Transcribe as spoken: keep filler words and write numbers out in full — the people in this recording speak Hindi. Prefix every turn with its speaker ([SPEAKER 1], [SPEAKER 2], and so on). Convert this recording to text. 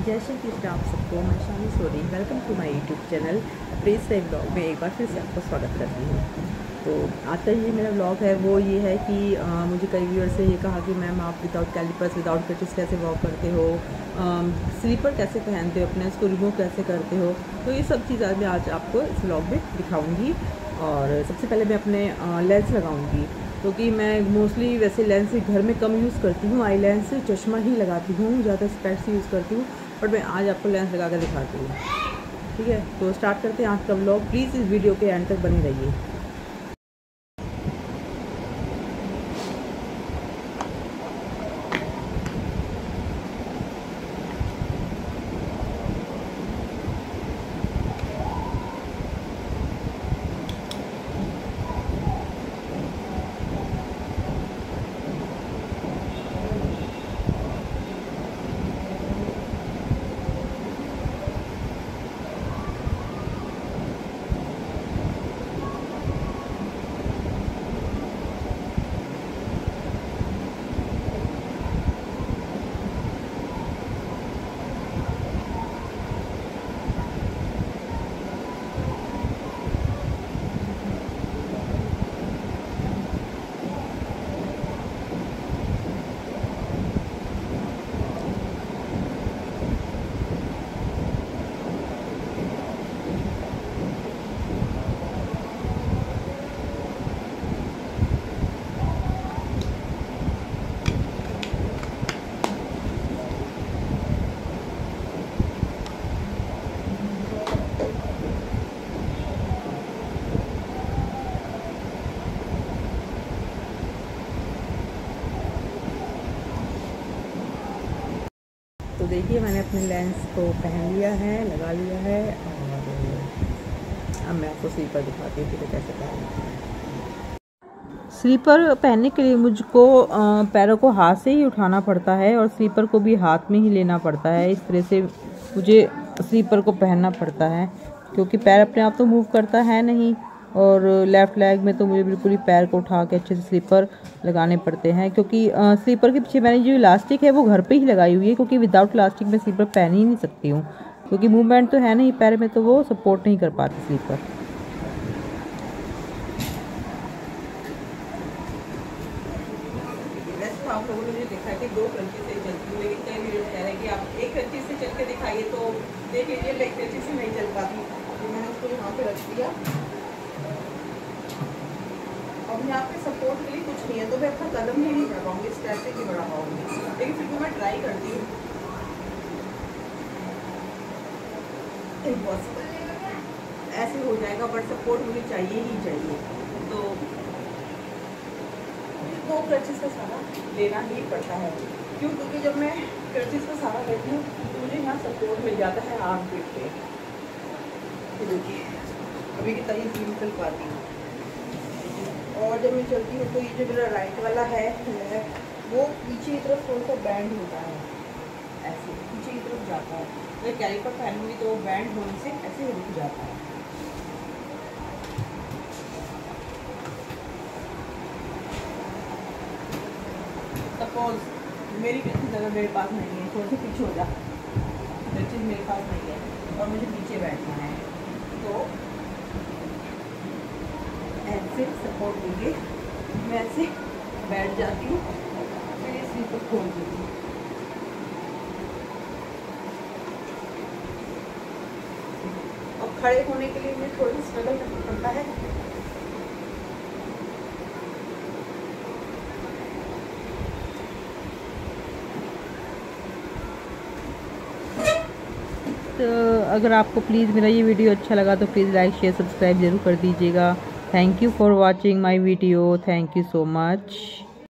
[SPEAKER 1] जय श्री कृष्ण आप सबको। मैं Shani Soni, welcome to my YouTube channel please से ब्लॉग में एक बार फिर से आपका स्वागत करती हूँ। तो आज का ये मेरा ब्लॉग है वो ये है कि आ, मुझे कई व्यूअर्स से ये कहा कि मैम आप विदाउट कैलिपर्स विदाउट क्रचेस कैसे वॉक करते हो, स्लीपर कैसे पहनते हो, अपने उसको रिमूव कैसे करते हो। तो ये सब चीज़ मैं आज आपको इस ब्लॉग में दिखाऊँगी। और सबसे पहले मैं अपने लेंस लगाऊँगी, क्योंकि तो मैं मोस्टली वैसे लेंस घर में कम यूज़ करती हूँ। आई लेंस चश्मा ही लगाती हूँ, ज़्यादा स्पेक्स यूज़ करती हूँ, बट मैं आज आपको लेंस लगा कर दिखाती हूँ। ठीक है, तो स्टार्ट करते हैं आज का व्लॉग। प्लीज़ इस वीडियो के एंड तक बने रहिए। तो देखिए मैंने अपने लेंस को पहन लिया है, लगा लिया है, और अब मैं आपको स्लीपर दिखाती हूँ कि तो कैसे पहनना है। स्लीपर पहनने के लिए मुझको पैरों को हाथ से ही उठाना पड़ता है और स्लीपर को भी हाथ में ही लेना पड़ता है। इस तरह से मुझे स्लीपर को पहनना पड़ता है, क्योंकि पैर अपने आप तो मूव करता है नहीं। और लेफ़्ट लेग में तो मुझे बिल्कुल ही पैर को उठा के अच्छे से स्लीपर लगाने पड़ते हैं, क्योंकि स्लीपर के पीछे मैंने जो इलास्टिक है वो घर पे ही लगाई हुई है, क्योंकि विदाउट इलास्टिक में स्लीपर पहन ही नहीं सकती हूँ, क्योंकि मूवमेंट तो है नहीं पैर में, तो वो सपोर्ट नहीं कर पाती स्लीपर। आप लोगों ने देखा कि दो क्रंची से चलती हूँ, लेकिन कई वीडियो कह रहे हैं कि आप एक क्रंची से चल के दिखाइए, तो देख लीजिए मैं एक क्रंची से नहीं चल पाती, तो मैंने उसको यहाँ पे रख दिया। अब यहाँ पे सपोर्ट के लिए कुछ नहीं है, तो मैं अपना कदम ही नहीं कर पाऊँगी, इस टाइप से नहीं बढ़ा पाऊँगी, लेकिन फिर भी मैं ट्राई करती हूँ। इम्पॉसिबल ऐसे हो जाएगा, बट सपोर्ट मुझे चाहिए ही चाहिए। तो दो क्रचेस का सहारा लेना ही पड़ता है। क्यों? क्योंकि जब मैं क्रचेस का सहारा लेती हूँ तो मुझे यहाँ सपोर्ट मिल जाता है आर्म पीट पे। देखिए अभी की तरीफ नहीं चल पाती हूँ, और जब मैं चलती हूँ तो ये जो मेरा राइट वाला है वो पीछे की तरफ थोड़ा सा बैंड होता है, ऐसे पीछे की तरफ जाता है। मैं कैलिपर पहनूंगी तो वो बैंड होने से ऐसे रुक जाता है। सपोज मेरी कितनी जगह मेरे पास नहीं है, थोड़ा सा पीछे हो जा, हर चीज़ मेरे पास नहीं है और मुझे नीचे बैठना है, तो ऐसे सपोर्ट देंगे, मैं ऐसे बैठ जाती हूँ, फिर इस स्लीपर खोल देती हूँ। और खड़े होने के लिए मुझे थोड़ा सा स्ट्रगल करना पड़ता है। तो अगर आपको प्लीज़ मेरा ये वीडियो अच्छा लगा तो प्लीज़ लाइक शेयर सब्सक्राइब ज़रूर कर दीजिएगा। Thank you for watching my video. Thank you so much.